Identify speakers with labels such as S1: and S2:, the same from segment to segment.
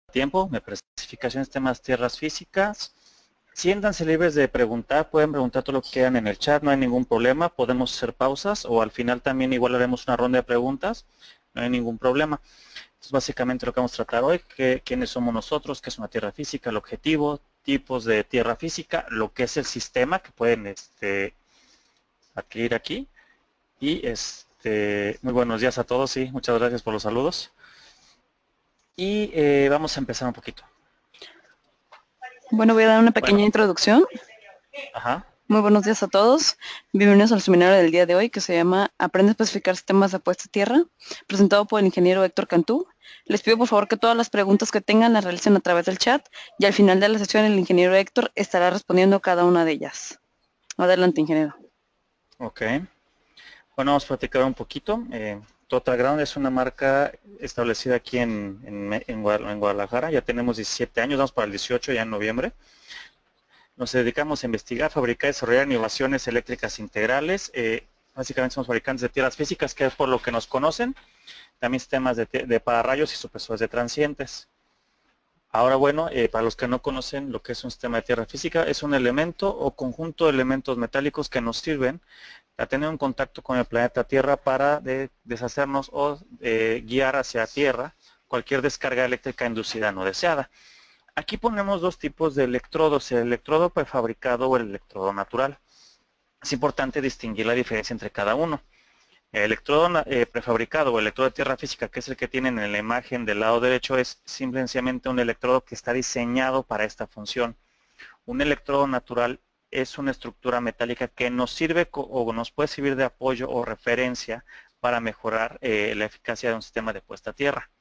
S1: tiempo, me especificaciones, temas, tierras físicas. Siéntanse libres de preguntar, pueden preguntar todo lo que quieran en el chat, no hay ningún problema, podemos hacer pausas o al final también igual haremos una ronda de preguntas, no hay ningún problema. Es básicamente lo que vamos a tratar hoy, quiénes somos nosotros, qué es una tierra física, el objetivo, tipos de tierra física, lo que es el sistema que pueden adquirir aquí. Y muy buenos días a todos y muchas gracias por los saludos. Y vamos a empezar un poquito.
S2: Bueno, voy a dar una pequeña introducción.
S1: Ajá.
S2: Muy buenos días a todos. Bienvenidos al seminario del día de hoy que se llama Aprende a especificar sistemas de apuesta a tierra, presentado por el ingeniero Héctor Cantú. Les pido por favor que todas las preguntas que tengan las realicen a través del chat y al final de la sesión el ingeniero Héctor estará respondiendo cada una de ellas. Adelante, ingeniero.
S1: Ok. Bueno, vamos a platicar un poquito. Total Ground es una marca establecida aquí en Guadalajara. Ya tenemos 17 años, vamos para el 18 ya en noviembre. Nos dedicamos a investigar, fabricar y desarrollar innovaciones eléctricas integrales. Básicamente somos fabricantes de tierras físicas, que es por lo que nos conocen. También sistemas de pararrayos y supresores de transientes. Ahora bueno, para los que no conocen lo que es un sistema de tierra física, es un elemento o conjunto de elementos metálicos que nos sirven a tener un contacto con el planeta Tierra para deshacernos o guiar hacia Tierra cualquier descarga eléctrica inducida no deseada. Aquí ponemos dos tipos de electrodos, el electrodo prefabricado o el electrodo natural. Es importante distinguir la diferencia entre cada uno. El electrodo prefabricado o el electrodo de tierra física, que es el que tienen en la imagen del lado derecho, es simplemente un electrodo que está diseñado para esta función. Un electrodo natural es una estructura metálica que nos sirve o nos puede servir de apoyo o referencia para mejorar la eficacia de un sistema de puesta a tierra.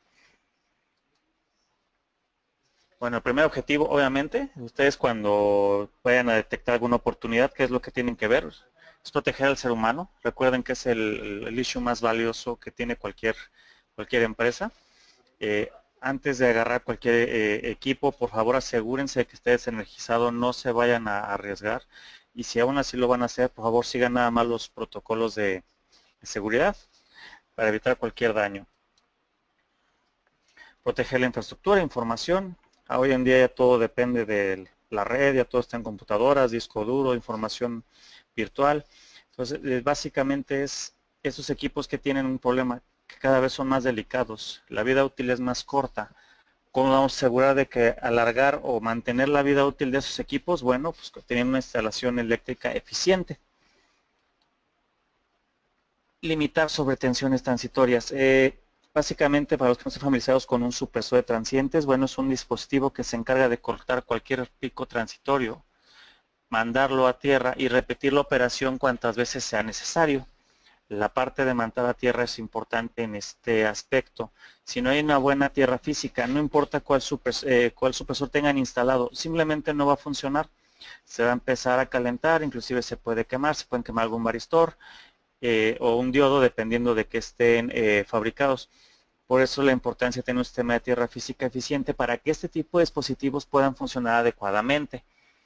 S1: Bueno, el primer objetivo, obviamente, ustedes cuando vayan a detectar alguna oportunidad, ¿qué es lo que tienen que ver? Es proteger al ser humano. Recuerden que es el issue más valioso que tiene cualquier empresa. Antes de agarrar cualquier equipo, por favor asegúrense de que esté desenergizado, no se vayan a arriesgar. Y si aún así lo van a hacer, por favor sigan nada más los protocolos de seguridad para evitar cualquier daño. Proteger la infraestructura, información. Hoy en día ya todo depende de la red, ya todo está en computadoras, disco duro, información virtual. Entonces, básicamente es esos equipos que tienen un problema, que cada vez son más delicados. La vida útil es más corta. ¿Cómo vamos a asegurar de que alargar o mantener la vida útil de esos equipos? Bueno, pues teniendo una instalación eléctrica eficiente. Limitar sobretensiones transitorias. Básicamente, para los que no estén familiarizados con un supresor de transientes, bueno, es un dispositivo que se encarga de cortar cualquier pico transitorio, mandarlo a tierra y repetir la operación cuantas veces sea necesario. La parte de mandar a tierra es importante en este aspecto. Si no hay una buena tierra física, no importa cuál supresor tengan instalado, simplemente no va a funcionar. Se va a empezar a calentar, inclusive se puede quemar, se pueden quemar algún varistor o un diodo, dependiendo de que estén fabricados. Por eso la importancia de tener un sistema de tierra física eficiente para que este tipo de dispositivos puedan funcionar adecuadamente.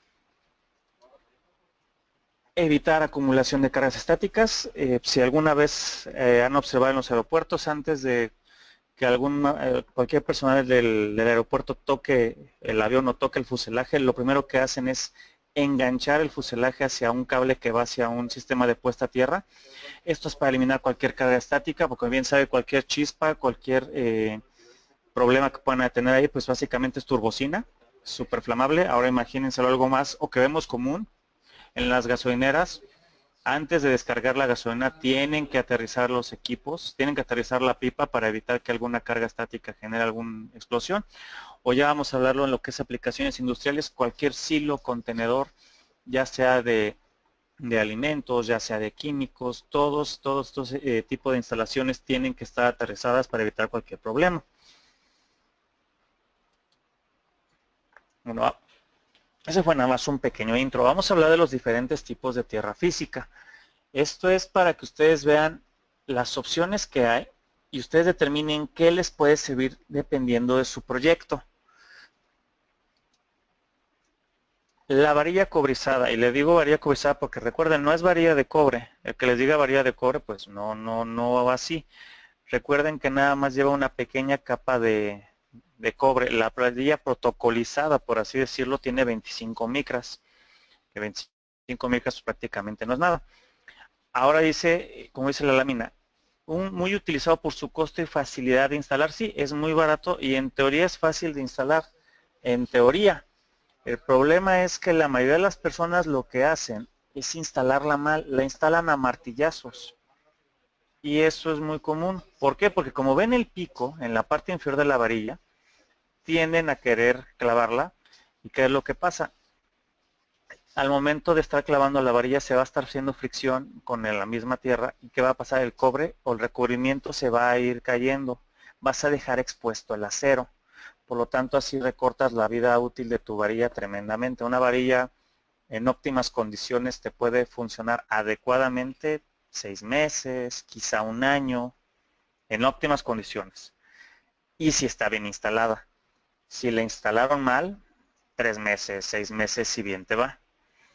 S1: Evitar acumulación de cargas estáticas. Si alguna vez han observado en los aeropuertos, antes de que cualquier personal del aeropuerto toque el avión o toque el fuselaje, lo primero que hacen es enganchar el fuselaje hacia un cable que va hacia un sistema de puesta a tierra. Esto es para eliminar cualquier carga estática, porque bien sabe, cualquier chispa, cualquier problema que puedan tener ahí, pues básicamente es turbocina, súper flamable. Ahora imagínense algo más, o que vemos común en las gasolineras. Antes de descargar la gasolina tienen que aterrizar los equipos, tienen que aterrizar la pipa para evitar que alguna carga estática genere alguna explosión. O ya vamos a hablarlo en lo que es aplicaciones industriales, cualquier silo, contenedor, ya sea de alimentos, ya sea de químicos, todos estos tipos de instalaciones tienen que estar aterrizadas para evitar cualquier problema. Bueno, ese fue nada más un pequeño intro. Vamos a hablar de los diferentes tipos de tierra física. Esto es para que ustedes vean las opciones que hay y ustedes determinen qué les puede servir dependiendo de su proyecto. La varilla cobrizada, y le digo varilla cobrizada porque recuerden, no es varilla de cobre. El que les diga varilla de cobre, pues no va así. Recuerden que nada más lleva una pequeña capa de de cobre. La varilla protocolizada, por así decirlo, tiene 25 micras, que 25 micras prácticamente no es nada. Ahora dice, como dice la lámina, muy utilizado por su costo y facilidad de instalar. Sí, es muy barato y en teoría es fácil de instalar. En teoría. El problema es que la mayoría de las personas lo que hacen es instalarla mal, la instalan a martillazos. Y eso es muy común. ¿Por qué? Porque como ven el pico en la parte inferior de la varilla, tienden a querer clavarla. ¿Y qué es lo que pasa? Al momento de estar clavando la varilla se va a estar haciendo fricción con la misma tierra. ¿Y qué va a pasar? El cobre o el recubrimiento se va a ir cayendo. Vas a dejar expuesto el acero. Por lo tanto, así recortas la vida útil de tu varilla tremendamente. Una varilla en óptimas condiciones te puede funcionar adecuadamente 6 meses, quizá un año, en óptimas condiciones. Y si está bien instalada. Si la instalaron mal, 3 meses, 6 meses, si bien te va.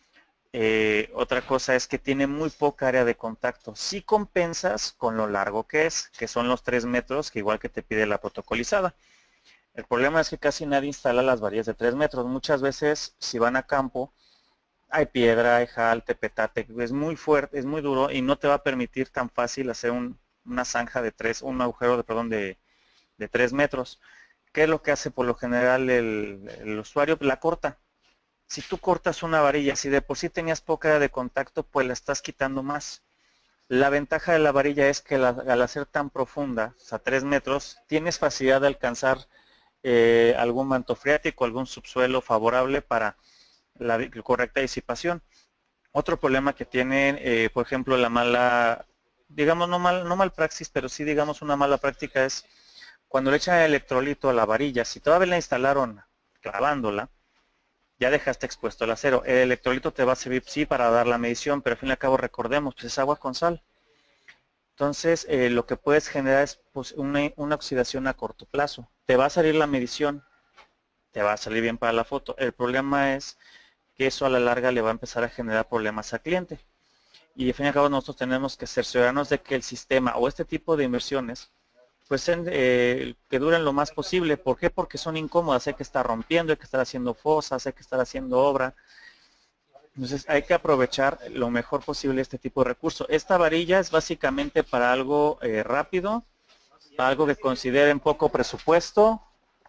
S1: Otra cosa es que tiene muy poca área de contacto. Si compensas con lo largo que es, que son los 3 metros, que igual que te pide la protocolizada. El problema es que casi nadie instala las varillas de 3 metros. Muchas veces, si van a campo, hay piedra, hay jal, tepetate, es muy fuerte, es muy duro y no te va a permitir tan fácil hacer una zanja de 3, un agujero de 3 metros. ¿Qué es lo que hace por lo general el usuario? La corta. Si tú cortas una varilla, si de por sí tenías poca área de contacto, pues la estás quitando más. La ventaja de la varilla es que al hacer tan profunda, o sea, 3 metros, tienes facilidad de alcanzar algún manto freático, algún subsuelo favorable para la correcta disipación. Otro problema que tienen, por ejemplo, la mala, digamos, no mal praxis, pero sí digamos una mala práctica es cuando le echan el electrolito a la varilla, si todavía la instalaron clavándola, ya dejaste expuesto el acero. El electrolito te va a servir, sí, para dar la medición, pero al fin y al cabo recordemos, pues es agua con sal. Entonces, lo que puedes generar es pues, una oxidación a corto plazo. Te va a salir la medición, te va a salir bien para la foto. El problema es que eso a la larga le va a empezar a generar problemas al cliente. Y al fin y al cabo nosotros tenemos que cerciorarnos de que el sistema o este tipo de inversiones pues que duren lo más posible. ¿Por qué? Porque son incómodas, hay que estar rompiendo, hay que estar haciendo fosas, hay que estar haciendo obra. Entonces hay que aprovechar lo mejor posible este tipo de recursos. Esta varilla es básicamente para algo rápido, para algo que consideren poco presupuesto,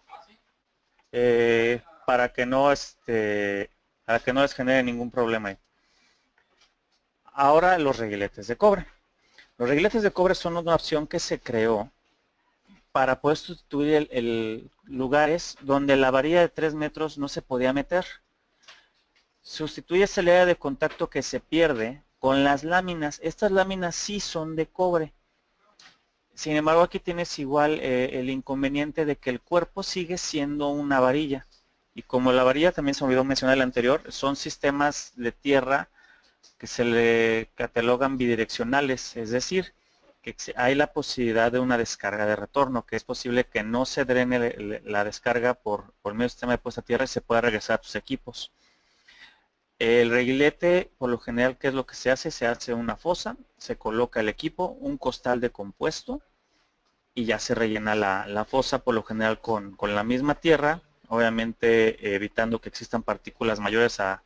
S1: para que no les genere ningún problema. Ahora los reguiletes de cobre. Los reguiletes de cobre son una opción que se creó para poder sustituir lugares donde la varilla de 3 metros no se podía meter. Sustituye esa área de contacto que se pierde con las láminas. Estas láminas sí son de cobre. Sin embargo, aquí tienes igual el inconveniente de que el cuerpo sigue siendo una varilla. Y como la varilla, también se me olvidó mencionar el anterior, son sistemas de tierra que se le catalogan bidireccionales, es decir, que hay la posibilidad de una descarga de retorno, que es posible que no se drene la descarga por medio del sistema de puesta a tierra y se pueda regresar a tus equipos. El reguilete, por lo general, ¿qué es lo que se hace? Se hace una fosa, se coloca el equipo, un costal de compuesto y ya se rellena la fosa, por lo general con la misma tierra, obviamente evitando que existan partículas mayores a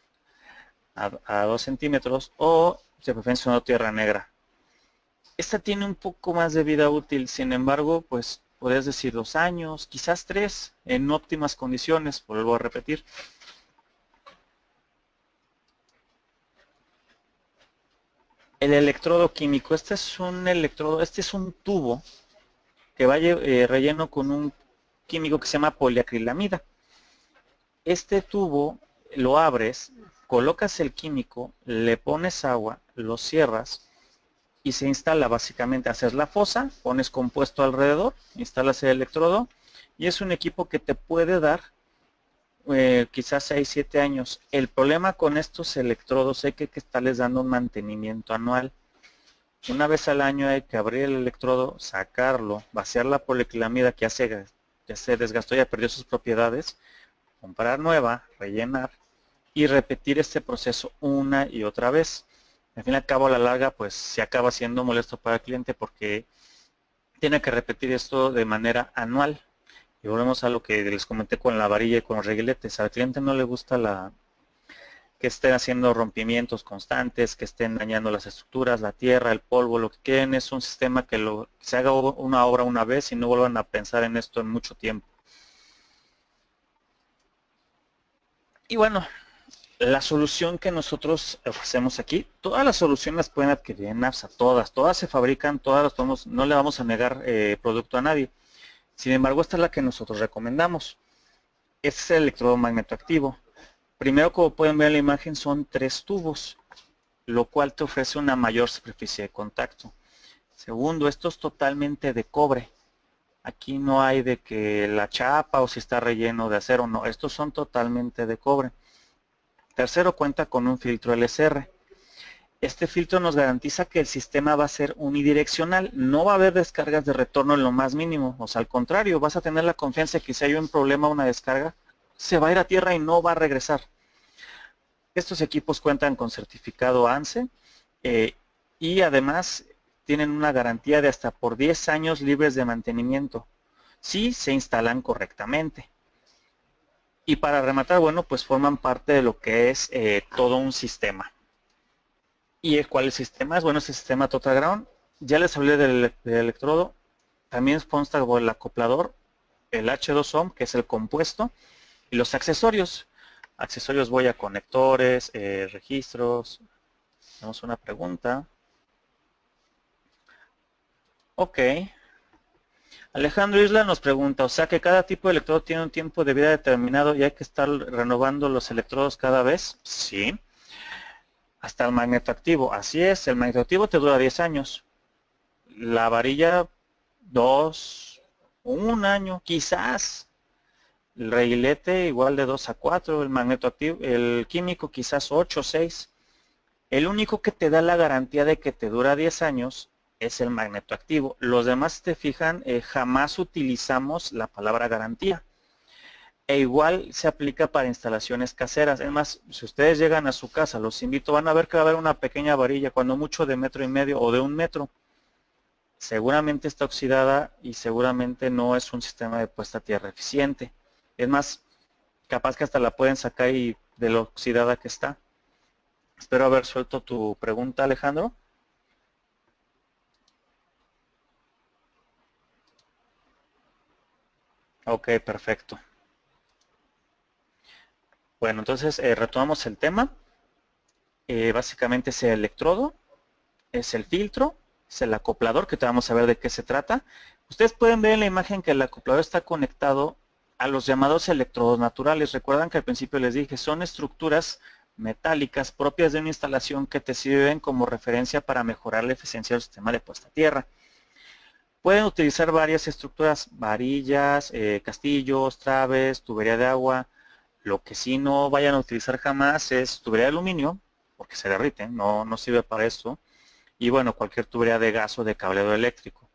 S1: 2 centímetros o se prefiere una tierra negra. Esta tiene un poco más de vida útil, sin embargo, pues podrías decir 2 años, quizás 3, en óptimas condiciones, vuelvo a repetir. El electrodo químico, este es un electrodo, este es un tubo que va relleno con un químico que se llama poliacrilamida. Este tubo lo abres, colocas el químico, le pones agua, lo cierras y se instala básicamente, haces la fosa, pones compuesto alrededor, instalas el electrodo y es un equipo que te puede dar quizás 6, 7 años. El problema con estos electrodos es que hay que estarles dando un mantenimiento anual. Una vez al año hay que abrir el electrodo, sacarlo, vaciar la poliacrilamida que ya se desgastó, ya perdió sus propiedades, comprar nueva, rellenar y repetir este proceso una y otra vez. Al fin y al cabo, a la larga, pues se acaba siendo molesto para el cliente porque tiene que repetir esto de manera anual. Y volvemos a lo que les comenté con la varilla y con los reguiletes. Al cliente no le gusta que estén haciendo rompimientos constantes, que estén dañando las estructuras, la tierra, el polvo. Lo que quieren es un sistema que se haga una obra una vez y no vuelvan a pensar en esto en mucho tiempo. Y bueno, la solución que nosotros ofrecemos aquí, todas las soluciones las pueden adquirir en NAFSA, todas se fabrican, todas las podemos, no le vamos a negar producto a nadie. Sin embargo, esta es la que nosotros recomendamos. Este es el electrodo magnetoactivo. Primero, como pueden ver en la imagen, son 3 tubos, lo cual te ofrece una mayor superficie de contacto. Segundo, esto es totalmente de cobre. Aquí no hay de que la chapa o si está relleno de acero, no, estos son totalmente de cobre. Tercero, cuenta con un filtro LSR. Este filtro nos garantiza que el sistema va a ser unidireccional, no va a haber descargas de retorno en lo más mínimo, o sea, al contrario, vas a tener la confianza de que si hay un problema o una descarga, se va a ir a tierra y no va a regresar. Estos equipos cuentan con certificado ANSE y además tienen una garantía de hasta por 10 años libres de mantenimiento, si se instalan correctamente. Y para rematar, bueno, pues forman parte de lo que es todo un sistema. ¿Y cuál es el sistema? Bueno, es el sistema Total Ground. Ya les hablé del electrodo. También consta el acoplador, el H2OM, que es el compuesto, y los accesorios. Accesorios voy a conectores, registros. Tenemos una pregunta. Ok. Alejandro Isla nos pregunta, o sea que cada tipo de electrodo tiene un tiempo de vida determinado y hay que estar renovando los electrodos cada vez. Sí. Hasta el magnetoactivo. Así es, el magnetoactivo te dura 10 años. La varilla 2, 1 año, quizás. El reguilete igual de 2 a 4, el magnetoactivo, el químico quizás 8 o 6. El único que te da la garantía de que te dura 10 años es el magnetoactivo. Los demás, si te fijan, jamás utilizamos la palabra garantía. E igual se aplica para instalaciones caseras. Es más, si ustedes llegan a su casa, los invito, van a ver que va a haber una pequeña varilla, cuando mucho de 1,5 metros o de 1 metro. Seguramente está oxidada y seguramente no es un sistema de puesta a tierra eficiente. Es más, capaz que hasta la pueden sacar y de lo oxidada que está. Espero haber suelto tu pregunta, Alejandro. Ok, perfecto. Bueno, entonces retomamos el tema. Básicamente es el electrodo, es el filtro, es el acoplador, que te vamos a ver de qué se trata. Ustedes pueden ver en la imagen que el acoplador está conectado a los llamados electrodos naturales. Recuerdan que al principio les dije, son estructuras metálicas propias de una instalación que te sirven como referencia para mejorar la eficiencia del sistema de puesta a tierra. Pueden utilizar varias estructuras, varillas, castillos, traves, tubería de agua. Lo que sí no vayan a utilizar jamás es tubería de aluminio, porque se derriten, no sirve para esto. Y bueno, cualquier tubería de gas o de cableado eléctrico.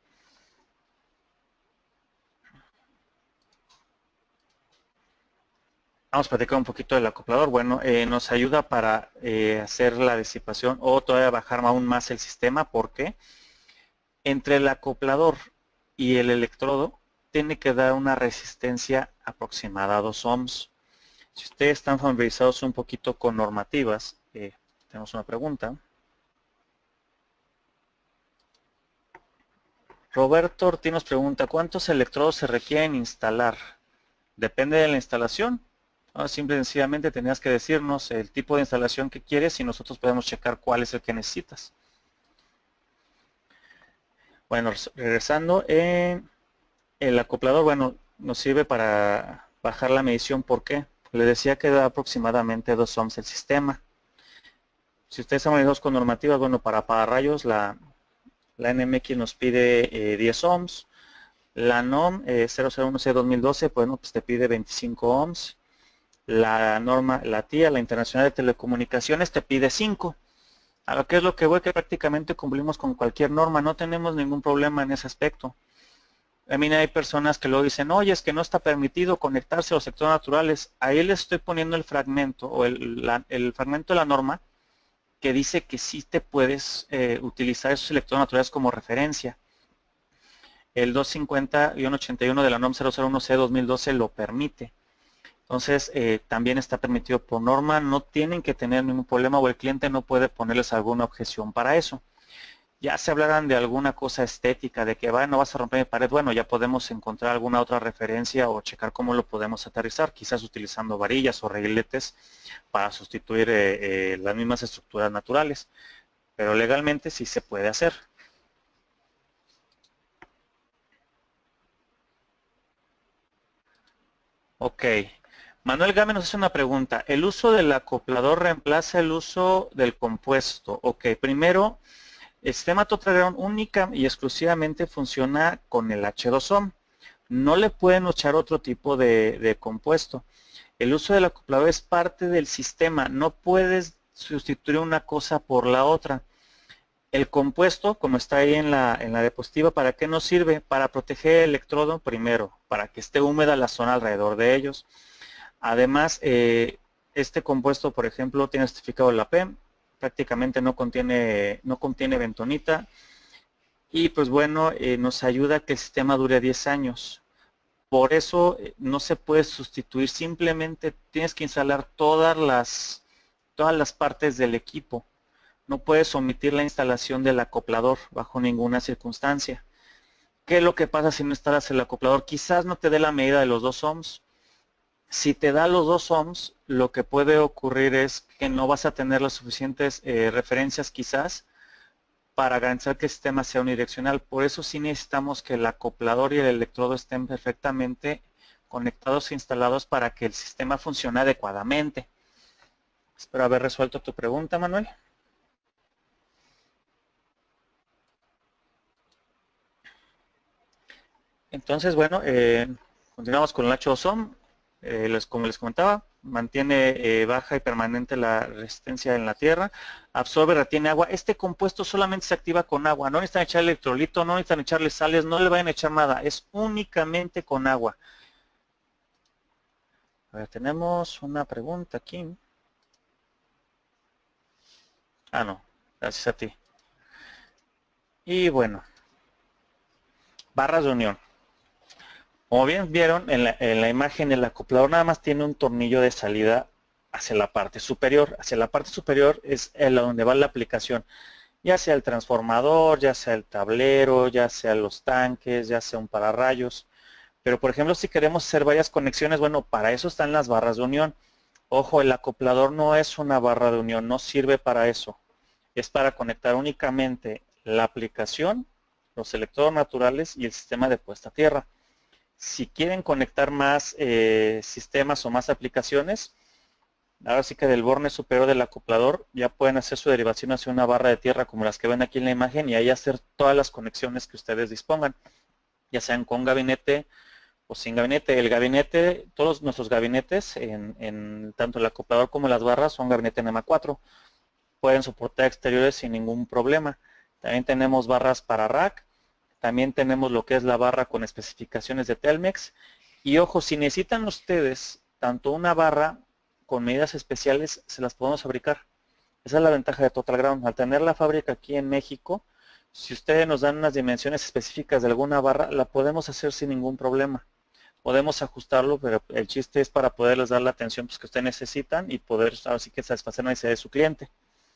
S1: Vamos a platicar un poquito del acoplador. Bueno, nos ayuda para hacer la disipación o todavía bajar aún más el sistema, porque entre el acoplador y el electrodo tiene que dar una resistencia aproximada a 2 ohms. Si ustedes están familiarizados un poquito con normativas, tenemos una pregunta. Roberto Ortiz nos pregunta, ¿cuántos electrodos se requieren instalar? Depende de la instalación. Simple y sencillamente tenías que decirnos el tipo de instalación que quieres y nosotros podemos checar cuál es el que necesitas. Bueno, regresando, el acoplador, bueno, nos sirve para bajar la medición. ¿Por qué? Les decía que da aproximadamente 2 ohms el sistema. Si ustedes están familiarizados con normativas, bueno, para pararrayos la NMX nos pide 10 ohms. La NOM 001C2012, bueno, pues te pide 25 ohms. La norma, la TIA, la Internacional de Telecomunicaciones, te pide 5. A lo que es lo que voy, que prácticamente cumplimos con cualquier norma, no tenemos ningún problema en ese aspecto. A mí hay personas que luego dicen, oye, es que no está permitido conectarse a los sectores naturales. Ahí les estoy poniendo el fragmento o el fragmento de la norma que dice que sí te puedes utilizar esos electrodos naturales como referencia. el 250-81 de la NOM 001C 2012 lo permite. Entonces, también está permitido por norma, no tienen que tener ningún problema o el cliente no puede ponerles alguna objeción para eso. Ya se hablarán de alguna cosa estética, de que no vas a romper mi pared, bueno, ya podemos encontrar alguna otra referencia o checar cómo lo podemos aterrizar, quizás utilizando varillas o regletes para sustituir las mismas estructuras naturales, pero legalmente sí se puede hacer. Ok. Manuel Gámez nos hace una pregunta. ¿El uso del acoplador reemplaza el uso del compuesto? Ok, primero, el sistema Total Ground única y exclusivamente funciona con el H2O. No le pueden echar otro tipo de compuesto. El uso del acoplador es parte del sistema. No puedes sustituir una cosa por la otra. El compuesto, como está ahí en la diapositiva, ¿para qué nos sirve? Para proteger el electrodo primero, para que esté húmeda la zona alrededor de ellos. Además, este compuesto, por ejemplo, tiene certificado de la PEM, prácticamente no contiene bentonita y pues bueno, nos ayuda a que el sistema dure 10 años. Por eso no se puede sustituir, simplemente tienes que instalar todas las partes del equipo. No puedes omitir la instalación del acoplador bajo ninguna circunstancia. ¿Qué es lo que pasa si no instalas el acoplador? Quizás no te dé la medida de los 2 ohms. Si te da los 2 ohms, lo que puede ocurrir es que no vas a tener las suficientes referencias quizás para garantizar que el sistema sea unidireccional. Por eso sí necesitamos que el acoplador y el electrodo estén perfectamente conectados e instalados para que el sistema funcione adecuadamente. Espero haber resuelto tu pregunta, Manuel. Entonces, bueno, continuamos con el H2O. Como les comentaba, mantiene baja y permanente la resistencia en la tierra, absorbe, retiene agua. Este compuesto solamente se activa con agua, no necesitan echarle electrolito, no necesitan echarle sales, no le vayan a echar nada, es únicamente con agua. A ver, tenemos una pregunta aquí. Ah, no, gracias a ti. Y bueno, barras de unión. Como bien vieron en la imagen, el acoplador nada más tiene un tornillo de salida hacia la parte superior. Hacia la parte superior es donde va la aplicación, ya sea el transformador, ya sea el tablero, ya sea los tanques, ya sea un pararrayos. Pero por ejemplo, si queremos hacer varias conexiones, bueno, para eso están las barras de unión. Ojo, el acoplador no es una barra de unión, no sirve para eso. Es para conectar únicamente la aplicación, los electrodos naturales y el sistema de puesta a tierra. Si quieren conectar más sistemas o más aplicaciones, ahora sí que del borne superior del acoplador ya pueden hacer su derivación hacia una barra de tierra como las que ven aquí en la imagen y ahí hacer todas las conexiones que ustedes dispongan, ya sean con gabinete o sin gabinete. El gabinete, todos nuestros gabinetes, en tanto el acoplador como las barras, son gabinete NEMA 4. Pueden soportar exteriores sin ningún problema. También tenemos barras para rack. También tenemos lo que es la barra con especificaciones de Telmex. Y ojo, si necesitan ustedes tanto una barra con medidas especiales, se las podemos fabricar. Esa es la ventaja de Total Ground. Al tener la fábrica aquí en México, si ustedes nos dan unas dimensiones específicas de alguna barra, la podemos hacer sin ningún problema. Podemos ajustarlo, pero el chiste es para poderles dar la atención pues, que ustedes necesitan y poder así que satisfacer la necesidad de su cliente.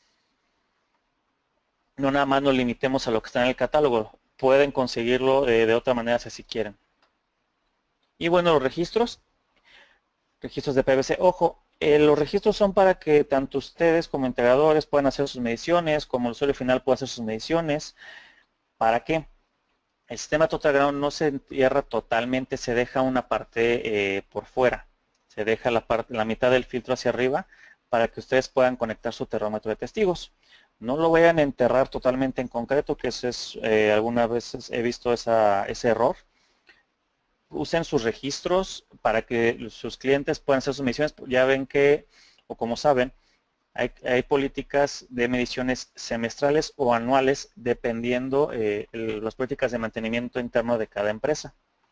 S1: No nada más nos limitemos a lo que está en el catálogo. Pueden conseguirlo de otra manera si así quieren. Y bueno, los registros de PVC. Ojo, los registros son para que tanto ustedes como integradores puedan hacer sus mediciones, como el usuario final pueda hacer sus mediciones. ¿Para qué? El sistema Total Ground no se entierra totalmente, se deja una parte por fuera. Se deja la mitad del filtro hacia arriba para que ustedes puedan conectar su termómetro de testigos. No lo vayan a enterrar totalmente en concreto, que eso es, algunas veces he visto ese error. Usen sus registros para que sus clientes puedan hacer sus mediciones. Ya ven que, o como saben, hay políticas de mediciones semestrales o anuales dependiendo las políticas de mantenimiento interno de cada empresa.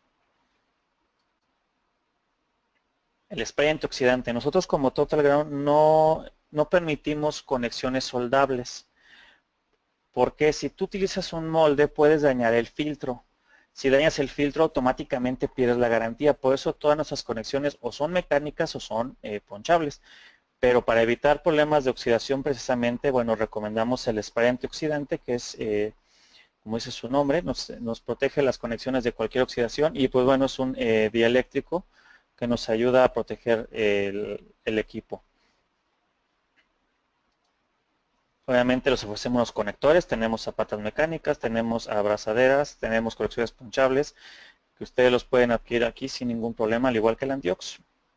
S1: El spray antioxidante. Nosotros como Total Ground no permitimos conexiones soldables. Porque si tú utilizas un molde puedes dañar el filtro. Si dañas el filtro, automáticamente pierdes la garantía. Por eso todas nuestras conexiones o son mecánicas o son ponchables. Pero para evitar problemas de oxidación precisamente, bueno, recomendamos el spray antioxidante, que es, como dice su nombre, nos protege las conexiones de cualquier oxidación y pues bueno, es un dieléctrico que nos ayuda a proteger el equipo. Obviamente les ofrecemos los conectores, tenemos zapatas mecánicas, tenemos abrazaderas, tenemos conexiones punchables, que ustedes los pueden adquirir aquí sin ningún problema, al igual que el Antiox.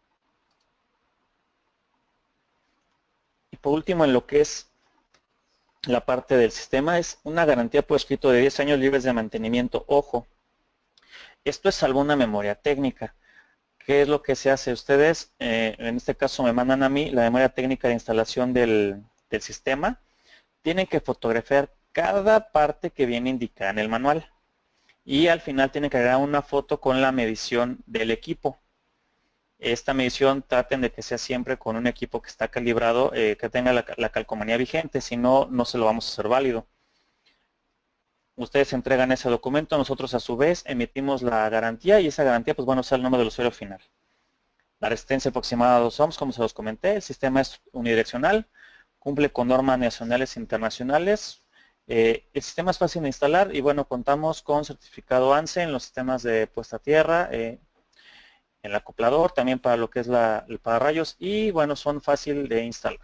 S1: Y por último, en lo que es la parte del sistema, es una garantía por escrito de 10 años libres de mantenimiento. Ojo, esto es salvo una memoria técnica. ¿Qué es lo que se hace? Ustedes, en este caso, me mandan a mí la memoria técnica de instalación del sistema. Tienen que fotografiar cada parte que viene indicada en el manual. Y al final tienen que agregar una foto con la medición del equipo. Esta medición traten de que sea siempre con un equipo que está calibrado, que tenga la calcomanía vigente, si no, no se lo vamos a hacer válido. Ustedes entregan ese documento, nosotros a su vez emitimos la garantía y esa garantía pues bueno, sea el nombre del usuario final. La resistencia aproximada a 2 ohms, como se los comenté, el sistema es unidireccional, cumple con normas nacionales e internacionales. El sistema es fácil de instalar y bueno, contamos con certificado ANSE en los sistemas de puesta a tierra, en el acoplador, también para lo que es el pararrayos y bueno, son fácil de instalar.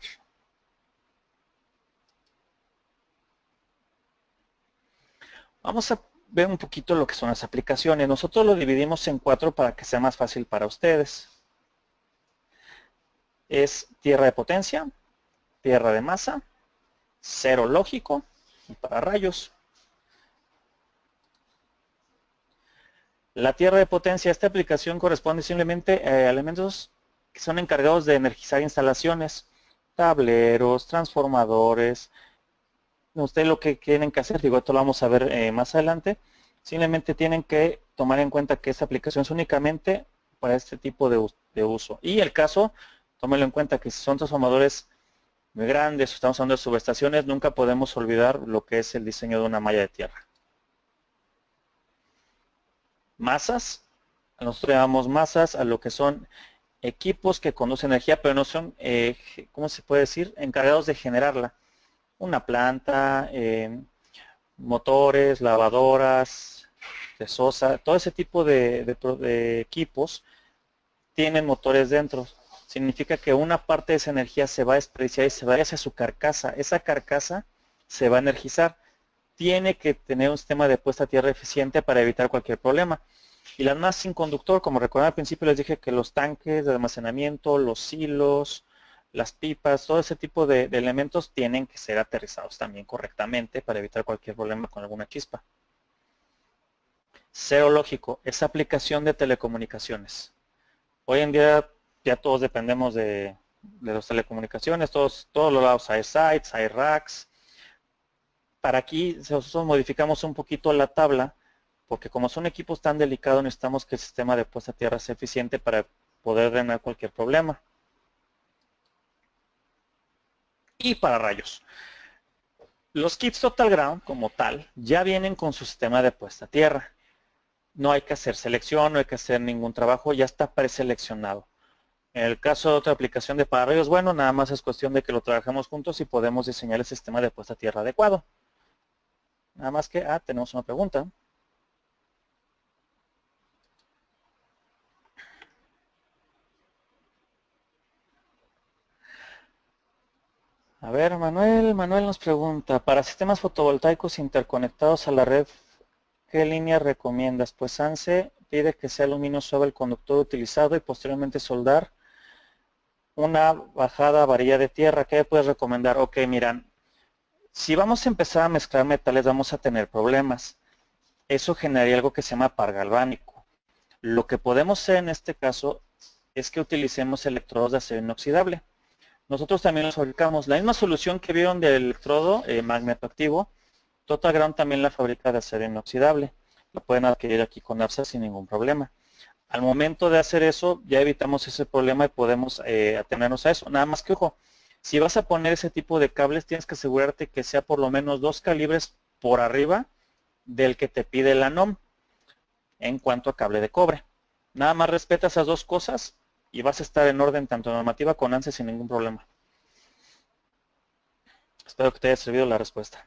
S1: Vamos a ver un poquito lo que son las aplicaciones. Nosotros lo dividimos en 4 para que sea más fácil para ustedes. Es tierra de potencia, tierra de masa, cero lógico y pararrayos. La tierra de potencia, esta aplicación corresponde simplemente a elementos que son encargados de energizar instalaciones, tableros, transformadores. Ustedes lo que tienen que hacer, digo, esto lo vamos a ver más adelante, simplemente tienen que tomar en cuenta que esta aplicación es únicamente para este tipo de uso. Y el caso, tómenlo en cuenta que si son transformadores muy grandes, estamos hablando de subestaciones, nunca podemos olvidar lo que es el diseño de una malla de tierra. Masas, nosotros llamamos masas a lo que son equipos que conducen energía, pero no son, ¿cómo se puede decir?, encargados de generarla. Una planta, motores, lavadoras, desosa, todo ese tipo de equipos tienen motores dentro. Significa que una parte de esa energía se va a desperdiciar y se va hacia su carcasa. Esa carcasa se va a energizar. Tiene que tener un sistema de puesta a tierra eficiente para evitar cualquier problema. Y las más sin conductor, como recuerdan al principio les dije que los tanques de almacenamiento, los silos, las pipas, todo ese tipo de elementos tienen que ser aterrizados también correctamente para evitar cualquier problema con alguna chispa. Cero lógico, es aplicación de telecomunicaciones. Hoy en día ya todos dependemos de las telecomunicaciones, todos los lados hay sites, hay racks. Para aquí nosotros modificamos un poquito la tabla, porque como son equipos tan delicados necesitamos que el sistema de puesta a tierra sea eficiente para poder drenar cualquier problema. Y para rayos. Los kits Total Ground como tal ya vienen con su sistema de puesta a tierra. No hay que hacer selección, no hay que hacer ningún trabajo, ya está preseleccionado. En el caso de otra aplicación de pararrayos, bueno, nada más es cuestión de que lo trabajemos juntos y podemos diseñar el sistema de puesta a tierra adecuado. Nada más que, tenemos una pregunta. A ver, Manuel nos pregunta, para sistemas fotovoltaicos interconectados a la red, ¿qué línea recomiendas? Pues ANSE pide que sea aluminio suave el conductor utilizado y posteriormente soldar una bajada varilla de tierra. ¿Qué puedes recomendar? Ok, miran, si vamos a empezar a mezclar metales vamos a tener problemas. Eso generaría algo que se llama par galvánico. Lo que podemos hacer en este caso es que utilicemos electrodos de acero inoxidable. Nosotros también los fabricamos. La misma solución que vieron del electrodo magnetoactivo, Total Ground también la fabrica de acero inoxidable. Lo pueden adquirir aquí con APSA sin ningún problema. Al momento de hacer eso, ya evitamos ese problema y podemos atenernos a eso. Nada más que, ojo, si vas a poner ese tipo de cables, tienes que asegurarte que sea por lo menos 2 calibres por arriba del que te pide la NOM. en cuanto a cable de cobre. Nada más respeta esas dos cosas y vas a estar en orden tanto normativa con ANSI sin ningún problema. Espero que te haya servido la respuesta.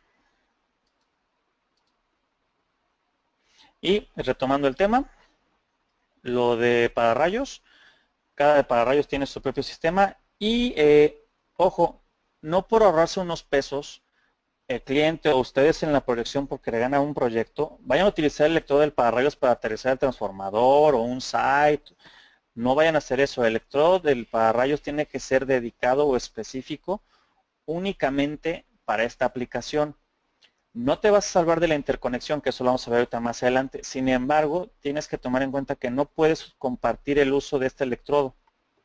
S1: Y retomando el tema, lo de pararrayos, cada de pararrayos tiene su propio sistema y, ojo, no por ahorrarse unos pesos, el cliente o ustedes en la proyección porque le ganan un proyecto, vayan a utilizar el electrodo del pararrayos para aterrizar el transformador o un site. No vayan a hacer eso. El electrodo del pararrayos tiene que ser dedicado o específico únicamente para esta aplicación. No te vas a salvar de la interconexión, que eso lo vamos a ver ahorita más adelante. Sin embargo, tienes que tomar en cuenta que no puedes compartir el uso de este electrodo.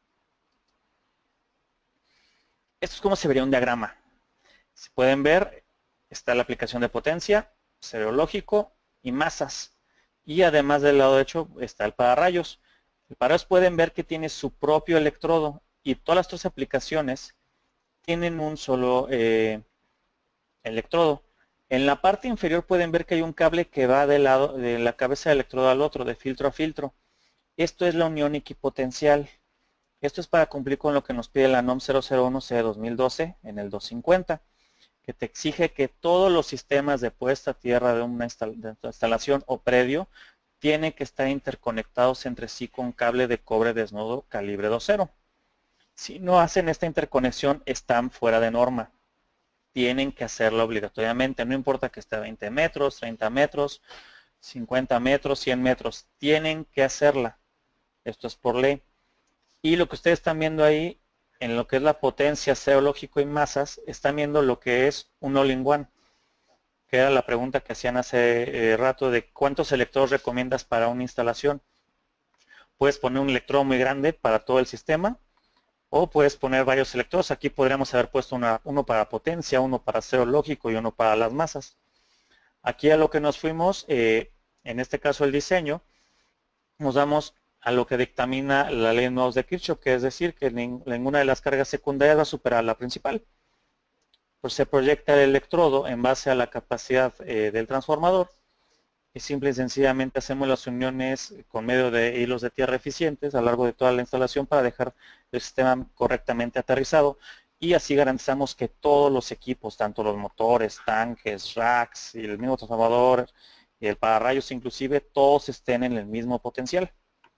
S1: Esto es como se vería un diagrama. Si pueden ver, está la aplicación de potencia, serológico y masas. Y además del lado derecho está el pararrayos. El pararrayos pueden ver que tiene su propio electrodo y todas las otras aplicaciones tienen un solo electrodo. En la parte inferior pueden ver que hay un cable que va del lado de la cabeza del electrodo al otro, de filtro a filtro. Esto es la unión equipotencial. Esto es para cumplir con lo que nos pide la NOM 001C de 2012 en el 250, que te exige que todos los sistemas de puesta a tierra de una instalación o predio tienen que estar interconectados entre sí con cable de cobre desnudo calibre 2.0. Si no hacen esta interconexión, están fuera de norma. Tienen que hacerlo obligatoriamente, no importa que esté a 20 metros, 30 metros, 50 metros, 100 metros, tienen que hacerla. Esto es por ley. Y lo que ustedes están viendo ahí, en lo que es la potencia, serológico y masas, están viendo lo que es un all-in-one, que era la pregunta que hacían hace rato de cuántos electrodos recomiendas para una instalación. Puedes poner un electrodo muy grande para todo el sistema, o puedes poner varios electrodos. Aquí podríamos haber puesto uno para potencia, uno para serológico y uno para las masas. Aquí a lo que nos fuimos, en este caso el diseño, nos damos a lo que dictamina la ley de nodos de Kirchhoff, que es decir, que ninguna de las cargas secundarias va a superar la principal. Pues se proyecta el electrodo en base a la capacidad del transformador y simple y sencillamente hacemos las uniones con medio de hilos de tierra eficientes a lo largo de toda la instalación para dejar el sistema correctamente aterrizado y así garantizamos que todos los equipos, tanto los motores, tanques, racks y el mismo transformador y el pararrayos inclusive, todos estén en el mismo potencial.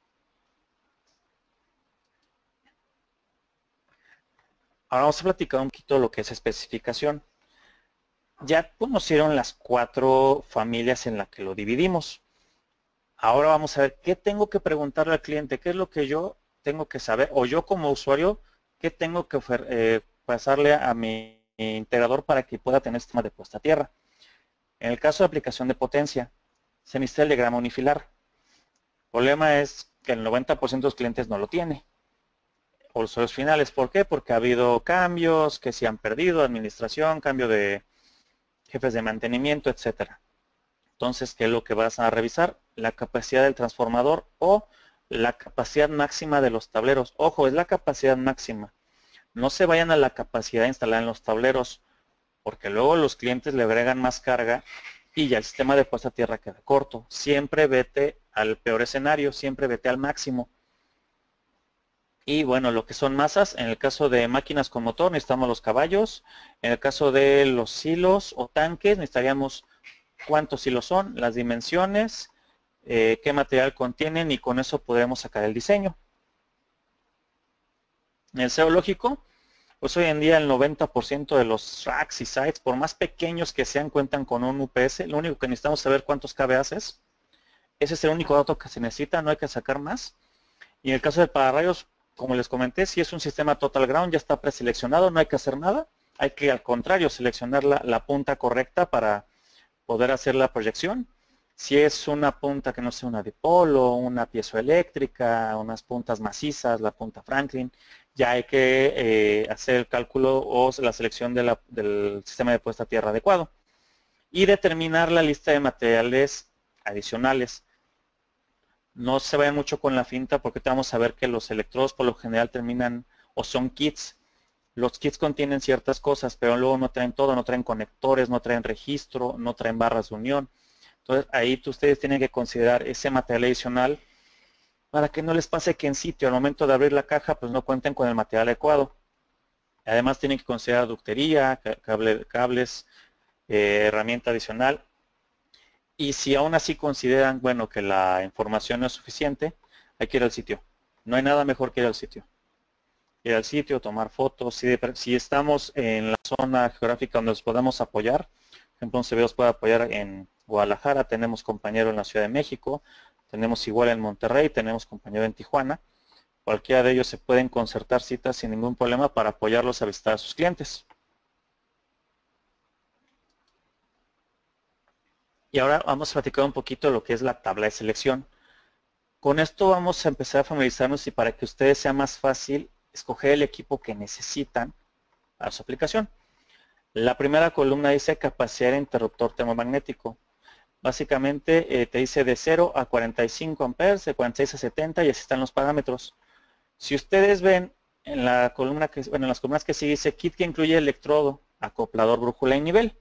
S1: Ahora vamos a platicar un poquito de lo que es especificación. Ya conocieron las 4 familias en las que lo dividimos. Ahora vamos a ver qué tengo que preguntarle al cliente, qué es lo que yo tengo que saber, o yo como usuario, qué tengo que pasarle a mi integrador para que pueda tener sistema de puesta a tierra. En el caso de aplicación de potencia, se necesita el diagrama unifilar. El problema es que el 90% de los clientes no lo tiene. O los usuarios finales, ¿por qué? Porque ha habido cambios que se han perdido, administración, cambio de jefes de mantenimiento, etcétera. Entonces, ¿qué es lo que vas a revisar? La capacidad del transformador o la capacidad máxima de los tableros. Ojo, es la capacidad máxima. No se vayan a la capacidad instalada en los tableros, porque luego los clientes le agregan más carga y ya el sistema de puesta a tierra queda corto. Siempre vete al peor escenario, siempre vete al máximo. Y bueno, lo que son masas, en el caso de máquinas con motor necesitamos los caballos. En el caso de los silos o tanques necesitaríamos cuántos hilos son, las dimensiones, qué material contienen y con eso podremos sacar el diseño. En el serológico, pues hoy en día el 90% de los racks y sites, por más pequeños que sean, cuentan con un UPS. Lo único que necesitamos es saber cuántos kVA es. Ese es el único dato que se necesita, no hay que sacar más. Y en el caso de pararrayos, como les comenté, si es un sistema total ground, ya está preseleccionado, no hay que hacer nada. Hay que, al contrario, seleccionar la punta correcta para poder hacer la proyección. Si es una punta que no sea una dipolo, una piezoeléctrica, unas puntas macizas, la punta Franklin, ya hay que hacer el cálculo o la selección del sistema de puesta a tierra adecuado. Y determinar la lista de materiales adicionales. No se vayan mucho con la finta porque te vamos a ver que los electrodos por lo general terminan o son kits. Los kits contienen ciertas cosas, pero luego no traen todo, no traen conectores, no traen registro, no traen barras de unión. Entonces ahí ustedes tienen que considerar ese material adicional para que no les pase que en sitio, al momento de abrir la caja, pues no cuenten con el material adecuado. Además tienen que considerar ductería, cables, herramienta adicional. Y si aún así consideran, bueno, que la información no es suficiente, hay que ir al sitio. No hay nada mejor que ir al sitio. Ir al sitio, tomar fotos. Si estamos en la zona geográfica donde nos podamos apoyar, por ejemplo, un CB os puede apoyar en Guadalajara, tenemos compañero en la Ciudad de México, tenemos igual en Monterrey, tenemos compañero en Tijuana. Cualquiera de ellos se pueden concertar citas sin ningún problema para apoyarlos a visitar a sus clientes. Y ahora vamos a platicar un poquito de lo que es la tabla de selección. Con esto vamos a empezar a familiarizarnos y para que ustedes sea más fácil escoger el equipo que necesitan para su aplicación. La primera columna dice capacidad de interruptor termomagnético. Básicamente te dice de 0 a 45 amperes, de 46 a 70 y así están los parámetros. Si ustedes ven en la columna en las columnas que sigue dice kit que incluye electrodo, acoplador, brújula y nivel.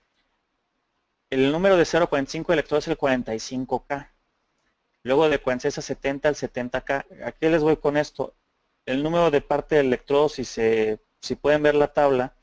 S1: El número de 0 a 45 electrodos es el 45K. Luego de 46 a 70 el 70K. ¿A qué les voy con esto? El número de parte del electrodo, si pueden ver la tabla,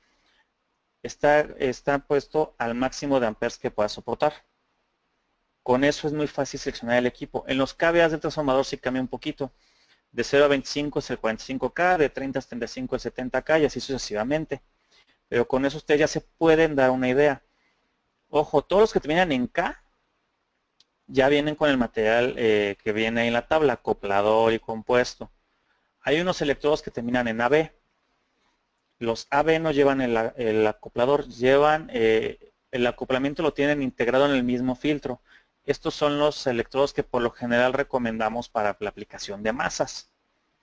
S1: está puesto al máximo de amperes que pueda soportar. Con eso es muy fácil seleccionar el equipo. En los KVAs del transformador sí cambia un poquito. De 0 a 25 es el 45K, de 30 a 75 el 70K y así sucesivamente. Pero con eso ustedes ya se pueden dar una idea. Ojo, todos los que terminan en K ya vienen con el material que viene ahí en la tabla, acoplador y compuesto. Hay unos electrodos que terminan en AB. Los AB no llevan el acoplador, llevan el acoplamiento lo tienen integrado en el mismo filtro. Estos son los electrodos que por lo general recomendamos para la aplicación de masas.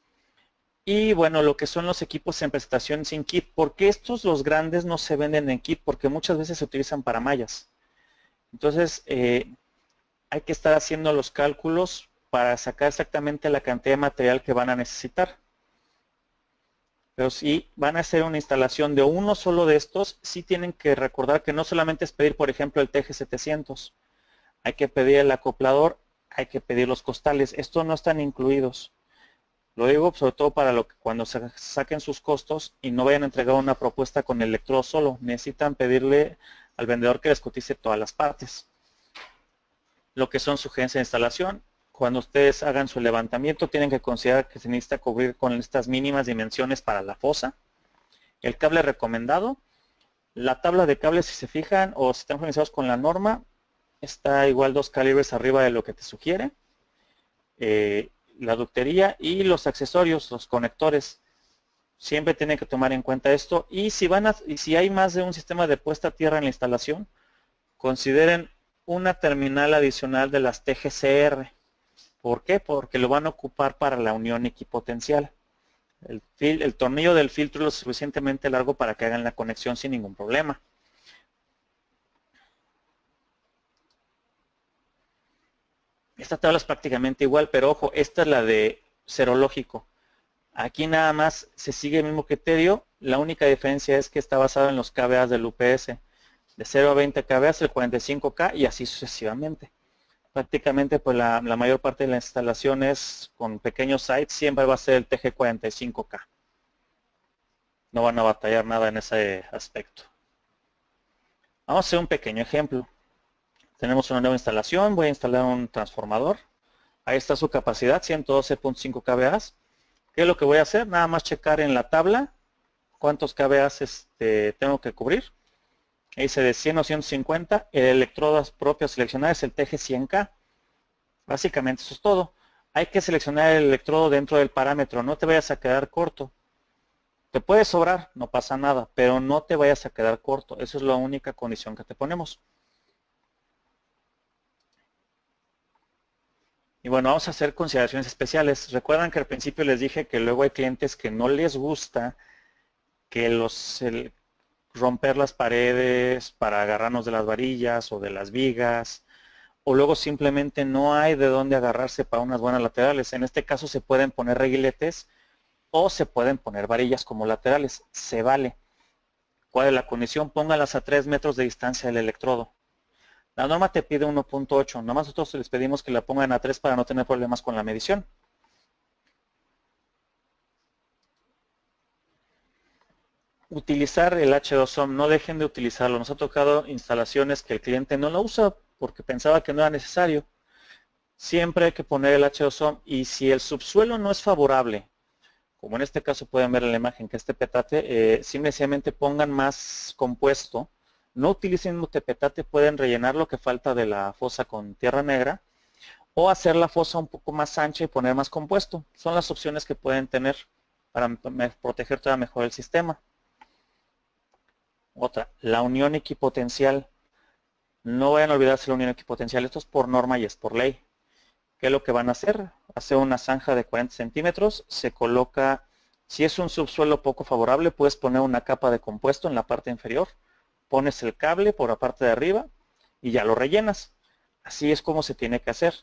S1: Y bueno, lo que son los equipos en presentación sin kit. ¿Por qué estos, los grandes, no se venden en kit? Porque muchas veces se utilizan para mallas. Entonces, hay que estar haciendo los cálculos para sacar exactamente la cantidad de material que van a necesitar. Pero si van a hacer una instalación de uno solo de estos, sí tienen que recordar que no solamente es pedir, por ejemplo, el TG700. Hay que pedir el acoplador, hay que pedir los costales. Estos no están incluidos. Lo digo sobre todo para cuando se saquen sus costos y no vayan a entregar una propuesta con el electrodo solo. Necesitan pedirle al vendedor que les cotice todas las partes. Lo que son sugerencias de instalación. Cuando ustedes hagan su levantamiento, tienen que considerar que se necesita cubrir con estas mínimas dimensiones para la fosa. El cable recomendado. La tabla de cables, si se fijan o si están familiarizados con la norma, está igual 2 calibres arriba de lo que te sugiere. La ductería y los accesorios, los conectores. Siempre tienen que tomar en cuenta esto. Y si hay más de un sistema de puesta a tierra en la instalación, consideren una terminal adicional de las TGCR. ¿Por qué? Porque lo van a ocupar para la unión equipotencial. El tornillo del filtro es lo suficientemente largo para que hagan la conexión sin ningún problema. Esta tabla es prácticamente igual, pero ojo, esta es la de serológico. Aquí nada más se sigue el mismo criterio, la única diferencia es que está basado en los kVA del UPS. De 0 a 20 kVA el 45K y así sucesivamente. Prácticamente pues la mayor parte de las instalaciones con pequeños sites siempre va a ser el TG45K. No van a batallar nada en ese aspecto. Vamos a hacer un pequeño ejemplo. Tenemos una nueva instalación, voy a instalar un transformador. Ahí está su capacidad, 112.5 kVA. ¿Qué es lo que voy a hacer? Nada más checar en la tabla cuántos kVA tengo que cubrir. Ahí dice de 100 o 150. El electrodo propio a seleccionar es el TG100K. Básicamente eso es todo. Hay que seleccionar el electrodo dentro del parámetro. No te vayas a quedar corto. Te puede sobrar, no pasa nada, pero no te vayas a quedar corto. Esa es la única condición que te ponemos. Y bueno, vamos a hacer consideraciones especiales. Recuerdan que al principio les dije que luego hay clientes que no les gusta que romper las paredes para agarrarnos de las varillas o de las vigas, o luego simplemente no hay de dónde agarrarse para unas buenas laterales. En este caso se pueden poner reguiletes o se pueden poner varillas como laterales. Se vale. ¿Cuál es la condición? Póngalas a 3 metros de distancia del electrodo. La norma te pide 1.8, nomás nosotros les pedimos que la pongan a 3 para no tener problemas con la medición. Utilizar el H2OM, no dejen de utilizarlo. Nos ha tocado instalaciones que el cliente no lo usa porque pensaba que no era necesario. Siempre hay que poner el H2OM y si el subsuelo no es favorable, como en este caso pueden ver en la imagen que este petate, simplemente pongan más compuesto. No utilicen petate, pueden rellenar lo que falta de la fosa con tierra negra o hacer la fosa un poco más ancha y poner más compuesto. Son las opciones que pueden tener para proteger todavía mejor el sistema. Otra, la unión equipotencial. No vayan a olvidarse la unión equipotencial. Esto es por norma y es por ley. ¿Qué es lo que van a hacer? Hacer una zanja de 40 centímetros. Se coloca, si es un subsuelo poco favorable, puedes poner una capa de compuesto en la parte inferior. Pones el cable por la parte de arriba y ya lo rellenas. Así es como se tiene que hacer.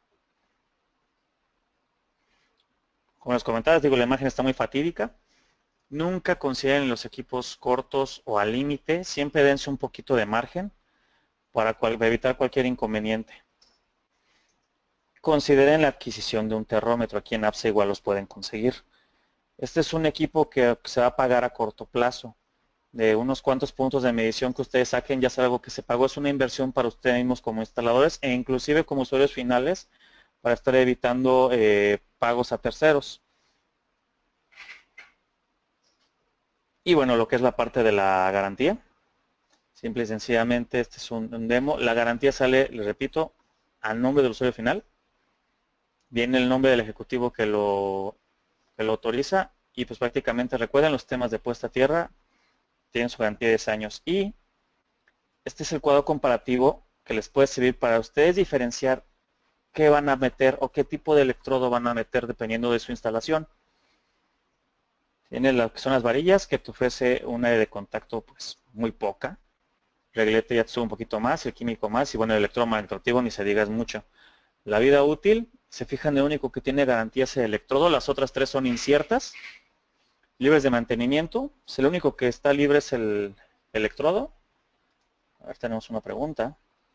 S1: Como les comentaba, digo, la imagen está muy fatídica. Nunca consideren los equipos cortos o al límite. Siempre dense un poquito de margen para evitar cualquier inconveniente. Consideren la adquisición de un terrómetro. Aquí en APSA igual los pueden conseguir. Este es un equipo que se va a pagar a corto plazo. De unos cuantos puntos de medición que ustedes saquen, ya es algo que se pagó. Es una inversión para ustedes mismos como instaladores e inclusive como usuarios finales para estar evitando pagos a terceros. Y bueno, lo que es la parte de la garantía. Simple y sencillamente este es un demo. La garantía sale, les repito, al nombre del usuario final. Viene el nombre del ejecutivo que lo autoriza y pues prácticamente recuerden los temas de puesta a tierra tienen su garantía de 10 años y este es el cuadro comparativo que les puede servir para ustedes diferenciar qué van a meter o qué tipo de electrodo van a meter dependiendo de su instalación. Tiene lo que son las varillas que te ofrece una de contacto pues muy poca, reglete ya te sube un poquito más, el químico más y bueno el electrodo magnetroactivo ni se digas mucho. La vida útil, se fijan, el único que tiene garantía es el electrodo, las otras tres son inciertas, libres de mantenimiento, el único que está libre es el electrodo. A ver, tenemos una pregunta.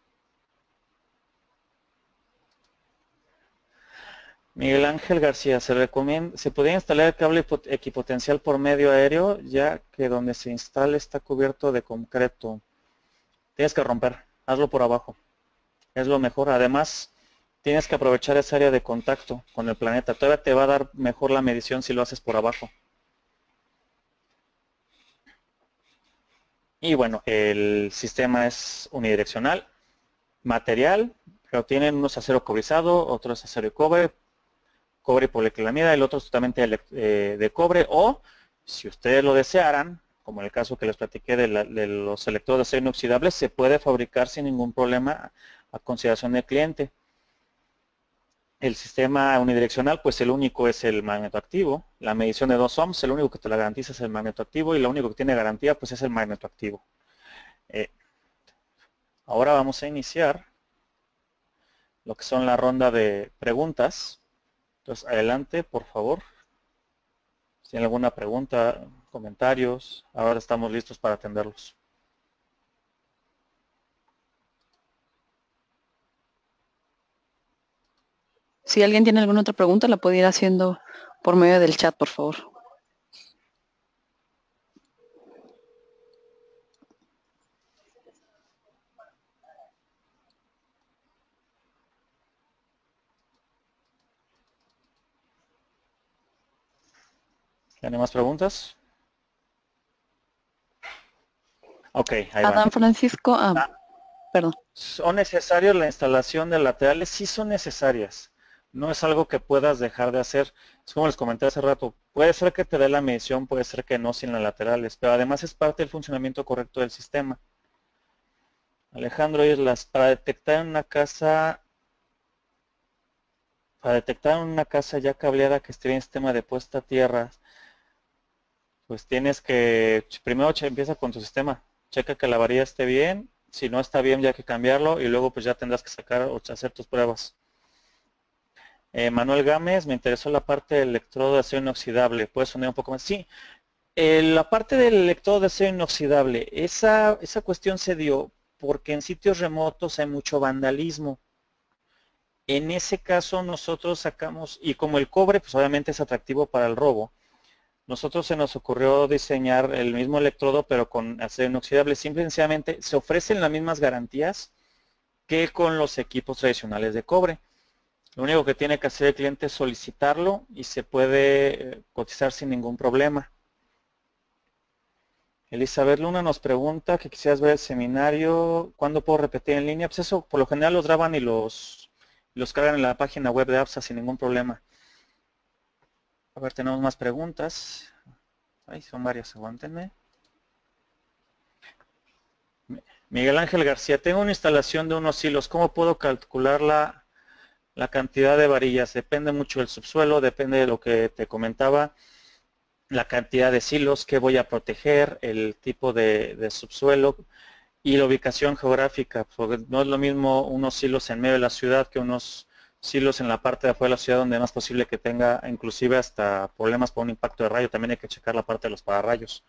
S1: Miguel Ángel García, ¿se podría instalar el cable equipotencial por medio aéreo ya que donde se instale está cubierto de concreto? Tienes que romper, hazlo por abajo, es lo mejor. Además, tienes que aprovechar esa área de contacto con el planeta. Todavía te va a dar mejor la medición si lo haces por abajo. Y bueno, el sistema es unidireccional, material, pero tienen unos acero cobrizado, otros acero y cobre y policrilamida, el otro es totalmente de cobre, o si ustedes lo desearan, como en el caso que les platiqué de los electrodos de acero inoxidable, se puede fabricar sin ningún problema a consideración del cliente. El sistema unidireccional, pues el único es el magnetoactivo. La medición de 2 ohms, el único que te la garantiza es el magnetoactivo y lo único que tiene garantía pues es el magnetoactivo. Ahora vamos a iniciar lo que son la ronda de preguntas. Entonces, adelante, por favor. Si tienen alguna pregunta, comentarios, ahora estamos listos para atenderlos.
S2: Si alguien tiene alguna otra pregunta, la puede ir haciendo por medio del chat, por favor.
S1: ¿Tienen más preguntas? Ok, ahí
S2: Adán
S1: van.
S2: Francisco, perdón.
S1: ¿Son necesarios la instalación de laterales? Sí son necesarias. No es algo que puedas dejar de hacer. Es como les comenté hace rato. Puede ser que te dé la medición, puede ser que no sin las laterales, pero además es parte del funcionamiento correcto del sistema. Alejandro Islas, para detectar en una casa ya cableada que esté en sistema de puesta a tierra, pues tienes que, primero empieza con tu sistema, checa que la varilla esté bien, si no está bien ya hay que cambiarlo y luego pues ya tendrás que sacar o hacer tus pruebas. Manuel Gámez, me interesó la parte del electrodo de acero inoxidable, ¿puedes sonar un poco más? Sí, la parte del electrodo de acero inoxidable, esa cuestión se dio porque en sitios remotos hay mucho vandalismo. En ese caso nosotros sacamos, y como el cobre pues obviamente es atractivo para el robo, nosotros se nos ocurrió diseñar el mismo electrodo pero con acero inoxidable. Simple y sencillamente se ofrecen las mismas garantías que con los equipos tradicionales de cobre. Lo único que tiene que hacer el cliente es solicitarlo y se puede cotizar sin ningún problema. Elizabeth Luna nos pregunta que quisieras ver el seminario, ¿cuándo puedo repetir en línea? Pues eso por lo general los graban y los cargan en la página web de APSA sin ningún problema. A ver, tenemos más preguntas. Ay, son varias, aguántenme. Miguel Ángel García, tengo una instalación de unos hilos, ¿cómo puedo calcular la cantidad de varillas? Depende mucho del subsuelo, depende de lo que te comentaba, la cantidad de silos que voy a proteger, el tipo de subsuelo y la ubicación geográfica, porque no es lo mismo unos silos en medio de la ciudad que unos silos en la parte de afuera de la ciudad donde es más posible que tenga inclusive hasta problemas por un impacto de rayo. También hay que checar la parte de los pararrayos.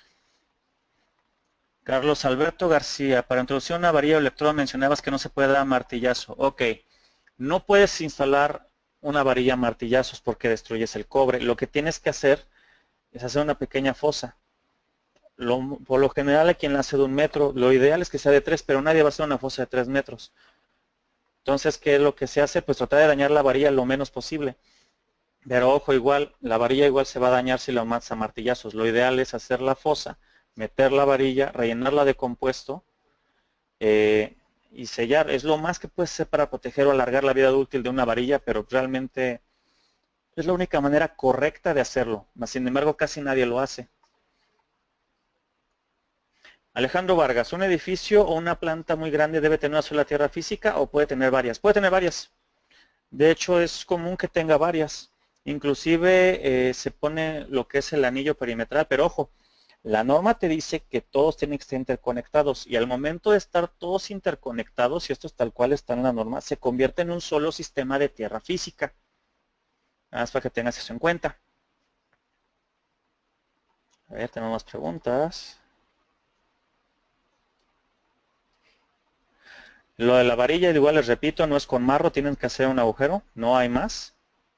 S1: Carlos Alberto García, para introducir una varilla o electrodo mencionabas que no se puede dar martillazo. Ok, no puedes instalar una varilla a martillazos porque destruyes el cobre. Lo que tienes que hacer es hacer una pequeña fosa. Por lo general hay quien la hace de 1 metro, lo ideal es que sea de 3, pero nadie va a hacer una fosa de 3 metros. Entonces, ¿qué es lo que se hace? Pues tratar de dañar la varilla lo menos posible. Pero ojo, igual, la varilla igual se va a dañar si la matas a martillazos. Lo ideal es hacer la fosa, meter la varilla, rellenarla de compuesto y sellar. Es lo más que puedes hacer para proteger o alargar la vida útil de una varilla, pero realmente es la única manera correcta de hacerlo. Mas, sin embargo, casi nadie lo hace. Alejandro Vargas, ¿un edificio o una planta muy grande debe tener una sola tierra física o puede tener varias? Puede tener varias. De hecho, es común que tenga varias. Inclusive se pone lo que es el anillo perimetral, pero ojo, la norma te dice que todos tienen que estar interconectados y al momento de estar todos interconectados, y esto es tal cual está en la norma, se convierte en un solo sistema de tierra física. Nada más para que tengas eso en cuenta. A ver, tenemos más preguntas. Lo de la varilla, igual les repito, no es con marro, tienen que hacer un agujero, no hay más.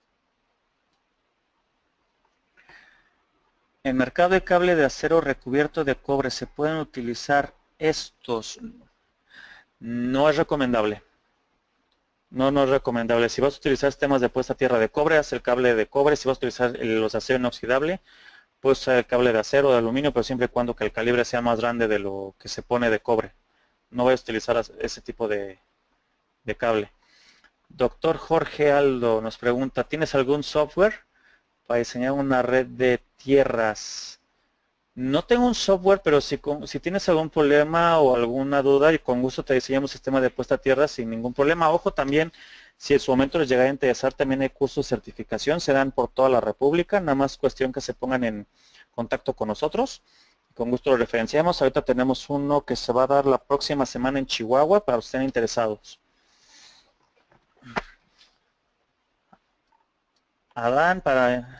S1: En mercado de cable de acero recubierto de cobre, ¿se pueden utilizar estos? No es recomendable. No, no es recomendable. Si vas a utilizar sistemas de puesta a tierra de cobre, haz el cable de cobre. Si vas a utilizar los acero inoxidable, puedes usar el cable de acero o de aluminio, pero siempre y cuando que el calibre sea más grande de lo que se pone de cobre. No vayas a utilizar ese tipo de cable. Doctor Jorge Aldo nos pregunta, ¿tienes algún software para diseñar una red de tierras? No tengo un software, pero si tienes algún problema o alguna duda, y con gusto te diseñamos un sistema de puesta a tierra sin ningún problema. Ojo también, si en su momento les llega a interesar, también hay cursos de certificación, se dan por toda la República, nada más cuestión que se pongan en contacto con nosotros. Con gusto lo referenciamos. Ahorita tenemos uno que se va a dar la próxima semana en Chihuahua para los que estén interesados. Adán para...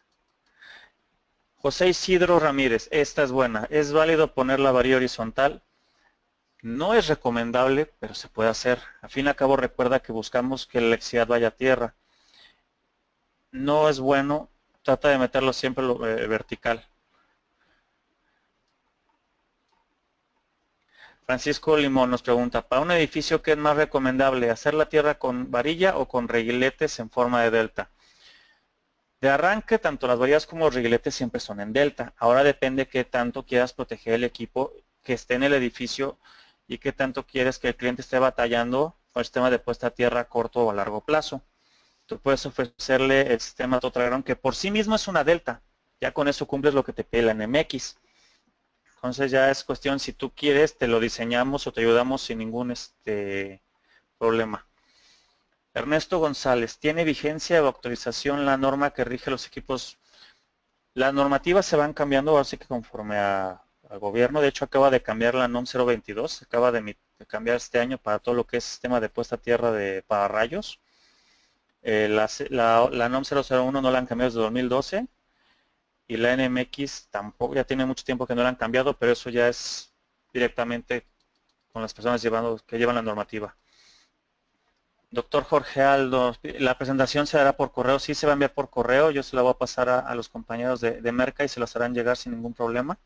S1: José Isidro Ramírez, esta es buena. ¿Es válido poner la varilla horizontal? No es recomendable, pero se puede hacer. Al fin y al cabo recuerda que buscamos que la electricidad vaya a tierra. No es bueno, trata de meterlo siempre vertical. Francisco Limón nos pregunta, para un edificio, ¿qué es más recomendable? ¿Hacer la tierra con varilla o con reguiletes en forma de delta? De arranque, tanto las varillas como los reguiletes siempre son en delta. Ahora depende qué tanto quieras proteger el equipo que esté en el edificio y qué tanto quieres que el cliente esté batallando con el sistema de puesta a tierra a corto o a largo plazo. Tú puedes ofrecerle el sistema Totragrón, que por sí mismo es una delta. Ya con eso cumples lo que te pide la NMX. Entonces ya es cuestión, si tú quieres, te lo diseñamos o te ayudamos sin ningún problema. Ernesto González, ¿tiene vigencia o actualización la norma que rige los equipos? Las normativas se van cambiando, así que conforme al gobierno. De hecho, acaba de cambiar la NOM 022, acaba de cambiar este año para todo lo que es sistema de puesta a tierra de pararrayos. La NOM 001 no la han cambiado desde 2012 y la NMX tampoco, ya tiene mucho tiempo que no la han cambiado, pero eso ya es directamente con las personas que llevan la normativa. Doctor Jorge Aldo, la presentación se hará por correo. Sí, se va a enviar por correo. Yo se la voy a pasar a los compañeros de Merca y se las harán llegar sin ningún problema.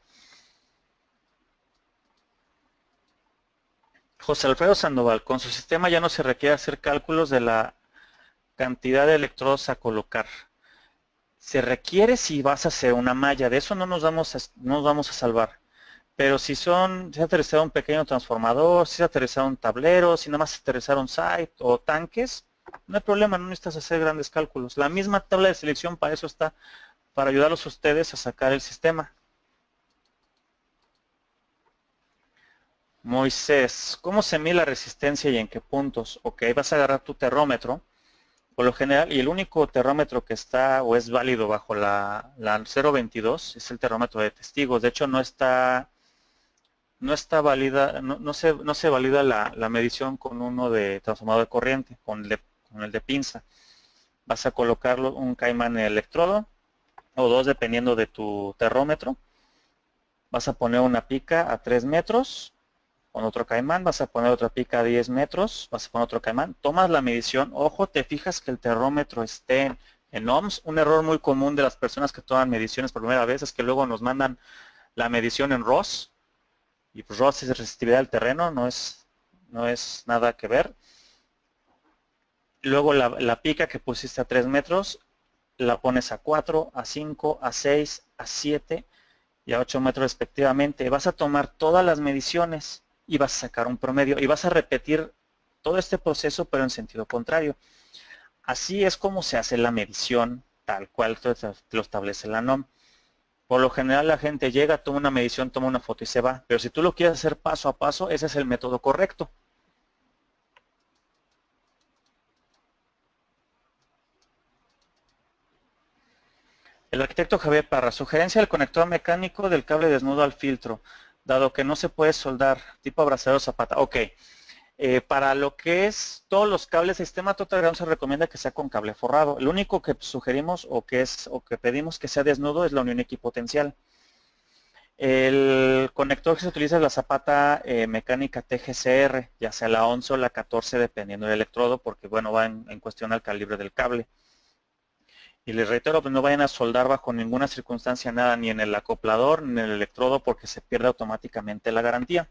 S1: José Alfredo Sandoval, con su sistema ya no se requiere hacer cálculos de la cantidad de electrodos a colocar. Se requiere si vas a hacer una malla, de eso no nos vamos a salvar. Pero si se ha aterrizado un pequeño transformador, si se ha aterrizado un tablero, si nada más se aterrizaron site o tanques, no hay problema, no necesitas hacer grandes cálculos. La misma tabla de selección para eso está, para ayudarlos a ustedes a sacar el sistema. Moisés, ¿cómo se mide la resistencia y en qué puntos? Ok, vas a agarrar tu terrómetro, por lo general, y el único terrómetro que está o es válido bajo la 022 es el terrómetro de testigos. De hecho, no está válida, no se valida la medición con uno de transformador de corriente, con el de pinza. Vas a colocarlo un caimán en el electrodo, o dos dependiendo de tu terrómetro. Vas a poner una pica a 3 metros, con otro caimán, vas a poner otra pica a 10 metros, vas a poner otro caimán, tomas la medición, ojo, te fijas que el terrómetro esté en ohms. Un error muy común de las personas que toman mediciones por primera vez es que luego nos mandan la medición en ROS, y pues ROS es resistividad del terreno, no es nada que ver. Luego la pica que pusiste a 3 metros, la pones a 4, a 5, a 6, a 7 y a 8 metros respectivamente. Vas a tomar todas las mediciones y vas a sacar un promedio y vas a repetir todo este proceso pero en sentido contrario. Así es como se hace la medición tal cual lo establece la NOM. Por lo general la gente llega, toma una medición, toma una foto y se va. Pero si tú lo quieres hacer paso a paso, ese es el método correcto. El arquitecto Javier Parra, sugerencia del conector mecánico del cable desnudo al filtro, dado que no se puede soldar, tipo abrazador zapata. Ok, para lo que es todos los cables, el sistema Total Ground se recomienda que sea con cable forrado. Lo único que sugerimos o que pedimos que sea desnudo es la unión equipotencial. El conector que se utiliza es la zapata mecánica TGCR, ya sea la 11 o la 14 dependiendo del electrodo, porque bueno, va en cuestión al calibre del cable. Y les reitero, pues no vayan a soldar bajo ninguna circunstancia nada, ni en el acoplador, ni en el electrodo, porque se pierde automáticamente la garantía.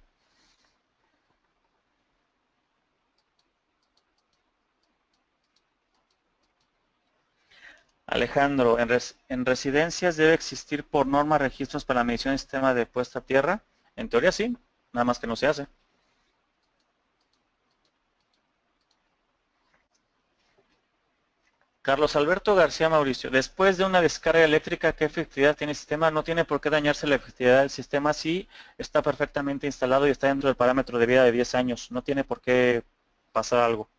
S1: Alejandro, en residencias debe existir por norma registros para la medición del sistema de puesta a tierra. En teoría sí, nada más que no se hace. Carlos Alberto García Mauricio, después de una descarga eléctrica, ¿qué efectividad tiene el sistema? No tiene por qué dañarse la efectividad del sistema si está perfectamente instalado y está dentro del parámetro de vida de 10 años. No tiene por qué pasar algo.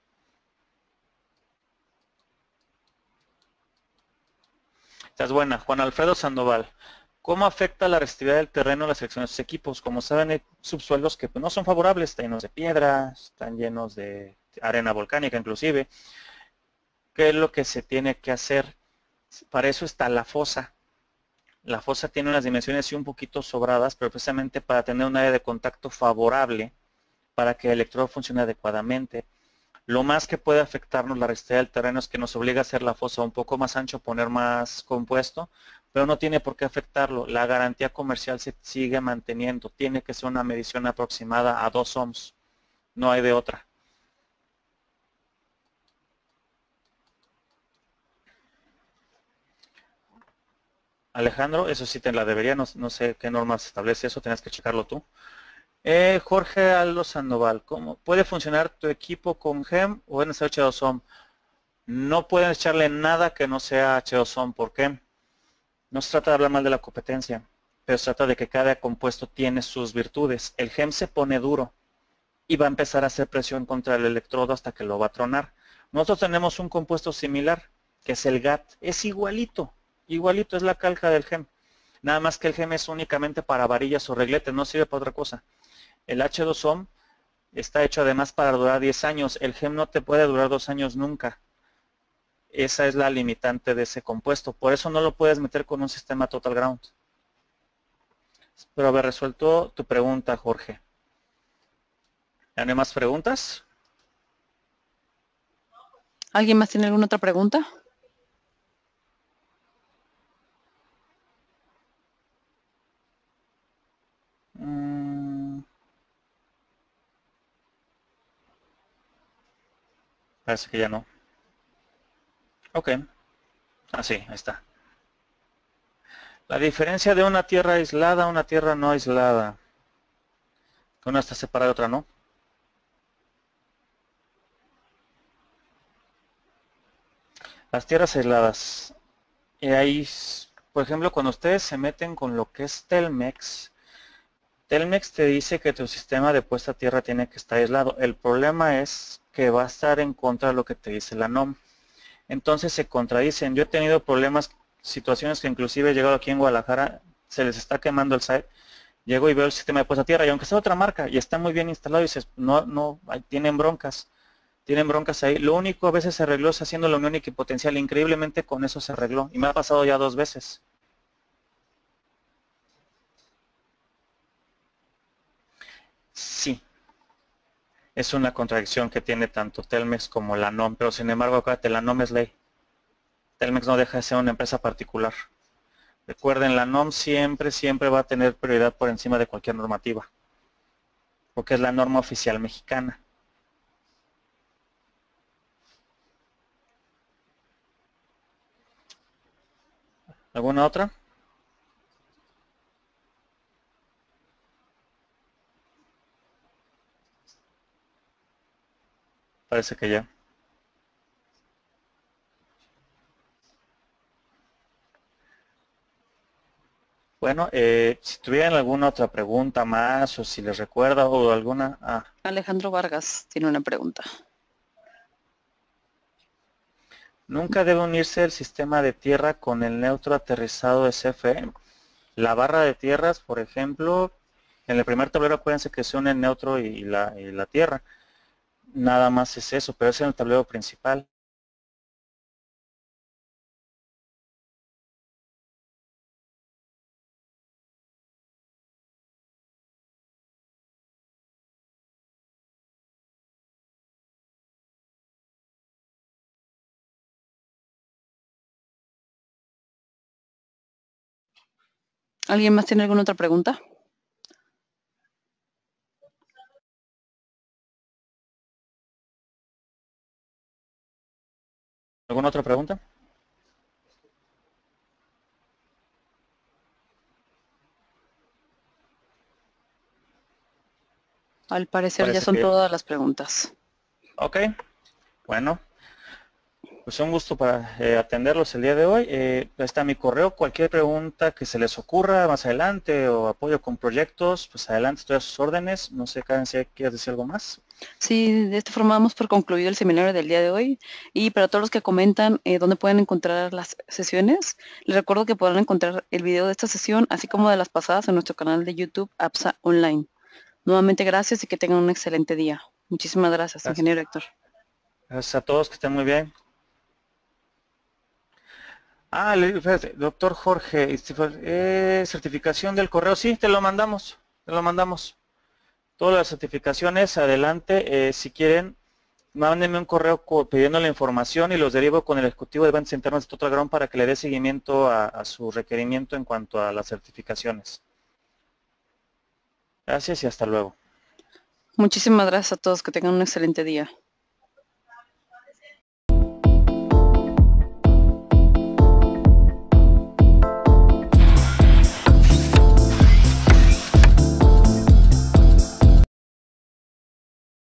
S1: Esta es buena. Juan Alfredo Sandoval. ¿Cómo afecta la resistividad del terreno a la selección de sus equipos? Como saben, hay subsuelos que no son favorables, están llenos de piedra, están llenos de arena volcánica inclusive. ¿Qué es lo que se tiene que hacer? Para eso está la fosa. La fosa tiene unas dimensiones sí un poquito sobradas, pero precisamente para tener un área de contacto favorable para que el electrodo funcione adecuadamente. Lo más que puede afectarnos la resistencia del terreno es que nos obliga a hacer la fosa un poco más ancho, poner más compuesto, pero no tiene por qué afectarlo. La garantía comercial se sigue manteniendo. Tiene que ser una medición aproximada a 2 ohms. No hay de otra. Alejandro, eso sí te la debería, no sé qué normas establece eso, tienes que checarlo tú. Jorge Aldo Sandoval, ¿cómo puede funcionar tu equipo con GEM o NSH2OM? No pueden echarle nada que no sea H2OM. ¿Por qué? No se trata de hablar mal de la competencia, pero se trata de que cada compuesto tiene sus virtudes. El GEM se pone duro y va a empezar a hacer presión contra el electrodo hasta que lo va a tronar. Nosotros tenemos un compuesto similar, que es el GAT. Es igualito, igualito, es la calca del GEM. Nada más que el GEM es únicamente para varillas o regletes, no sirve para otra cosa. El H2OM está hecho además para durar 10 años. El GEM no te puede durar 2 años nunca. Esa es la limitante de ese compuesto. Por eso no lo puedes meter con un sistema Total Ground. Espero haber resuelto tu pregunta, Jorge. ¿Ya no hay más preguntas?
S2: ¿Alguien más tiene alguna otra pregunta?
S1: Parece que ya no. Ok. Así, ahí está. La diferencia de una tierra aislada a una tierra no aislada. Que una está separada y otra no. Las tierras aisladas. Y ahí, por ejemplo, cuando ustedes se meten con lo que es Telmex, Telmex te dice que tu sistema de puesta a tierra tiene que estar aislado. El problema es que va a estar en contra de lo que te dice la NOM. Entonces se contradicen. Yo he tenido problemas, situaciones que inclusive he llegado aquí en Guadalajara, se les está quemando el site. Llego y veo el sistema de puesta a tierra y aunque sea otra marca y está muy bien instalado, dices, no, tienen broncas. Tienen broncas ahí. Lo único a veces se arregló es haciendo la unión equipotencial. Increíblemente con eso se arregló. Y me ha pasado ya 2 veces. Sí, es una contradicción que tiene tanto Telmex como la NOM. Pero sin embargo, acuérdate, la NOM es ley. Telmex no deja de ser una empresa particular. Recuerden, la NOM siempre va a tener prioridad por encima de cualquier normativa. Porque es la norma oficial mexicana. ¿Alguna otra? Parece que ya. Bueno, si tuvieran alguna otra pregunta más o si les recuerda o alguna...
S2: Alejandro Vargas tiene una pregunta.
S1: Nunca debe unirse el sistema de tierra con el neutro aterrizado de CFE. La barra de tierras, por ejemplo, en el primer tablero acuérdense que se une el neutro y la tierra. Nada más es eso, pero es en el tablero principal.
S2: ¿Alguien más tiene alguna otra pregunta?
S1: ¿Alguna otra pregunta?
S2: Al parecer ya
S1: Parece
S2: son
S1: que...
S2: todas las preguntas.
S1: Ok, bueno. Pues un gusto para atenderlos el día de hoy. Está mi correo. Cualquier pregunta que se les ocurra más adelante o apoyo con proyectos, pues adelante, estoy a sus órdenes. No sé, Karen, si quieres decir algo más.
S2: Sí, de esta forma damos por concluido el seminario del día de hoy. Y para todos los que comentan dónde pueden encontrar las sesiones, les recuerdo que podrán encontrar el video de esta sesión, así como de las pasadas en nuestro canal de YouTube APSA Online. Nuevamente gracias y que tengan un excelente día. Muchísimas gracias,
S1: Gracias.
S2: ingeniero Héctor.
S1: Gracias a todos, que estén muy bien. Espérate, doctor Jorge, certificación del correo, sí, te lo mandamos, te lo mandamos. Todas las certificaciones, adelante, si quieren, mándenme un correo pidiendo la información y los derivo con el ejecutivo de ventas internas de Total para que le dé seguimiento a su requerimiento en cuanto a las certificaciones. Gracias y hasta luego.
S2: Muchísimas gracias a todos, que tengan un excelente día.